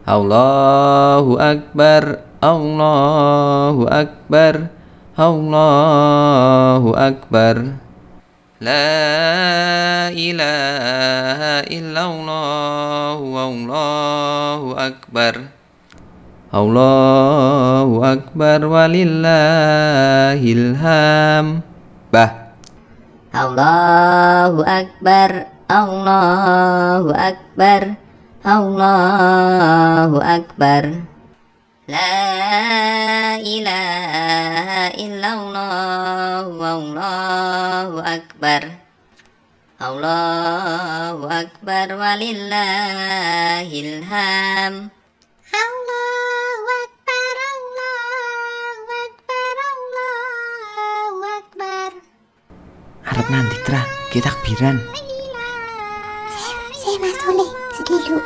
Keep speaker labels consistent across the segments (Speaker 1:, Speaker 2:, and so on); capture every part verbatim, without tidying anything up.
Speaker 1: Allahu Akbar, Allahu Akbar, Allahu Akbar. La ilaha illallah, Allahu Akbar. Allahu Akbar walillahil ham. Bah.
Speaker 2: Allahu Akbar, Allahu Akbar, Allahu Akbar. La ilaha illallah, Allahu Akbar. Allahu Akbar walillahil ham. Allahu Akbar, Allahu Akbar, Allahu Akbar.
Speaker 1: Arep nanti Tra, kita takbiran.
Speaker 2: Saya Mas Soleh, sedulu.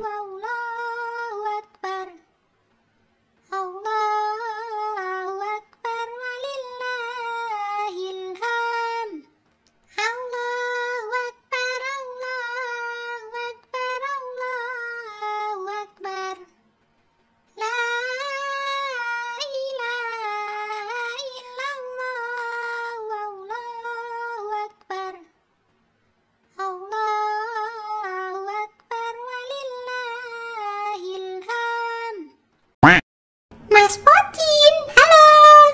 Speaker 2: Mas Pocin, halo.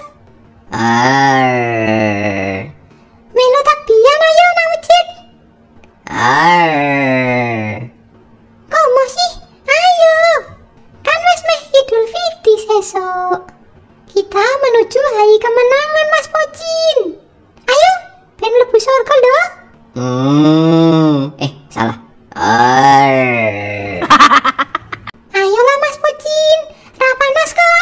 Speaker 2: Arr. Melu takbiran ayo nang masjid. Arr. Komo sih? Ayo. Kan wis meh Idul Fitri sesuk. Kita menuju hari kemenangan Mas Pocin. Ayo, ben mlebu surga lho. Hmm, eh salah. Arr. Ayolah Mas Pocin. Ra panas kok.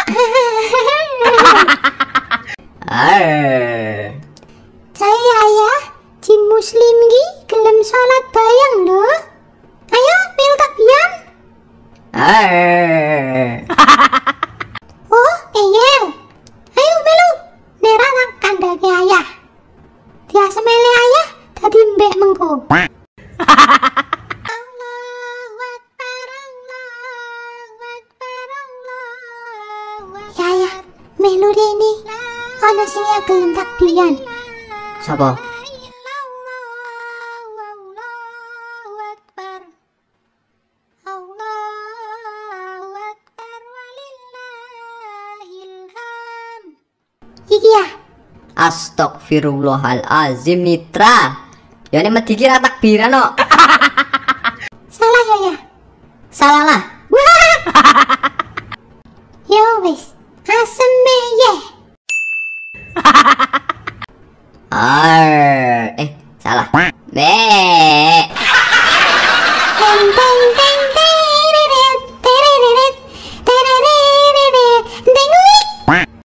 Speaker 2: Arr. Saya ya, jin muslim gi gelem salat bayang lho. Ayo melu takbiran. Arr. Oh, eyel. Ayo melu. Nera nang kandhane ayah. Dia semele ayah dadi mbek mengko. Melu rene ana sing gelem takbiran. Sapa? Iki ya. Astagfirullahalazim Nitra. Ya nek medhi kira takbiran kok. Salah ya ya. Salah lah. Ya wis. Asem ye. Arr.